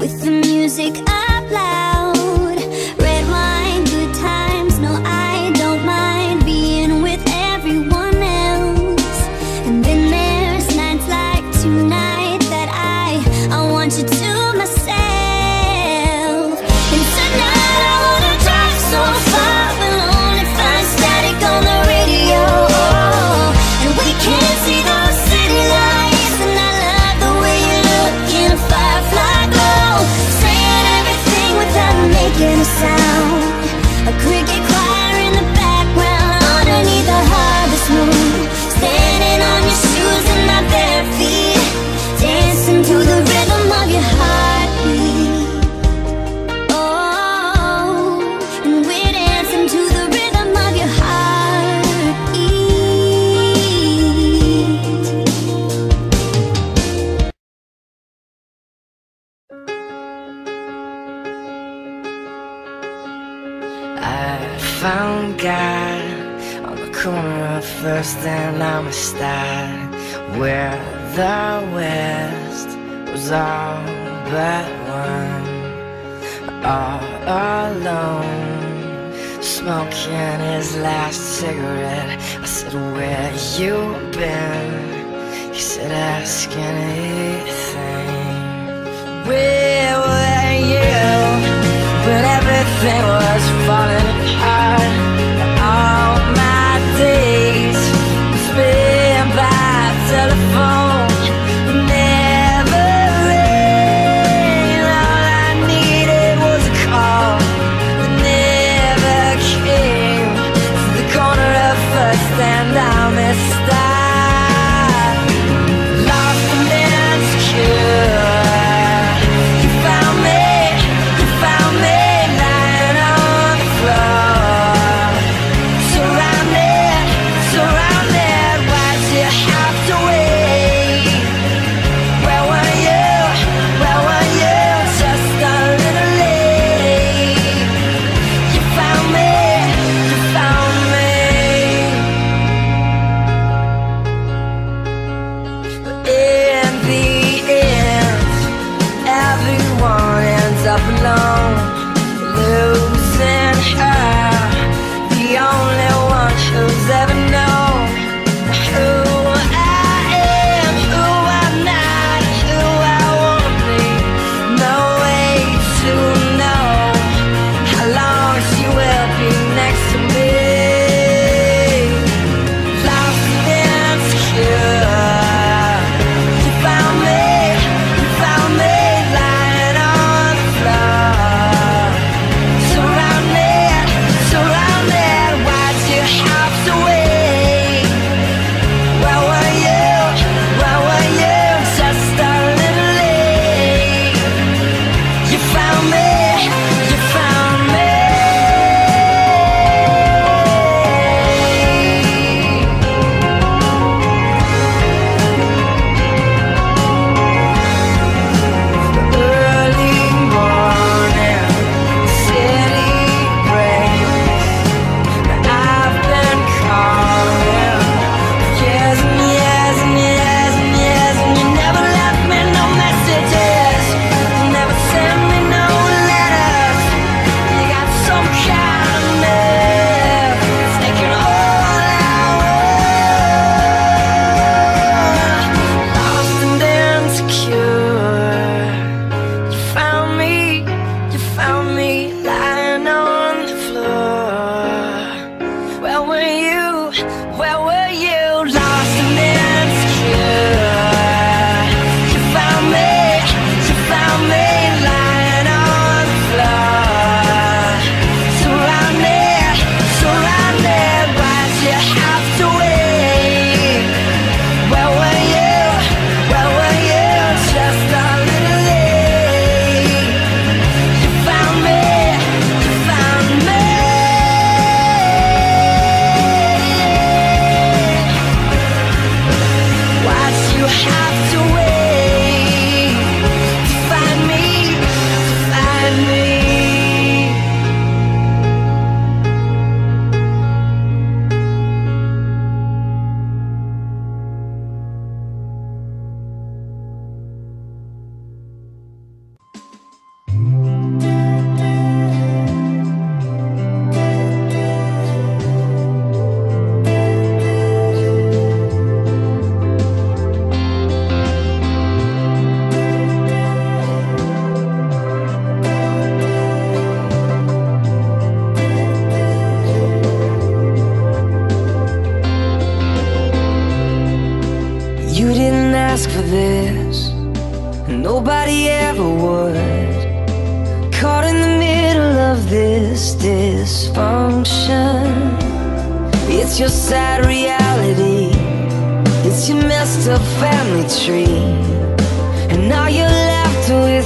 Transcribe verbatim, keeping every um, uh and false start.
with the music up loud. Red wine, good times, no I don't mind being with everyone else. And then there's nights like tonight that I, I want you to myself. And tonight I wanna drive so far, we'll only find static on the radio. And we can't see those city lights, and I love the way you look in a firefly glow, saying everything without making a sound. A cricket choir in the background underneath the harvest moon, standing on your shoes and my bare feet, dancing to the rhythm of your heartbeat. Oh, and we're dancing to the rhythm of your heartbeat. I found God on the corner of First and Amistad, where the West was all but one. All alone, smoking his last cigarette. I said, where you been? He said, ask anything. Where were you when everything was falling apart? All my days were spent by telephone, never rang. All I needed was a call that never came. To the corner of First and Amistad, lost and insecure. You found me, you found me lying on ever would. Caught in the middle of this dysfunction. It's your sad reality, it's your messed up family tree, and now you're left with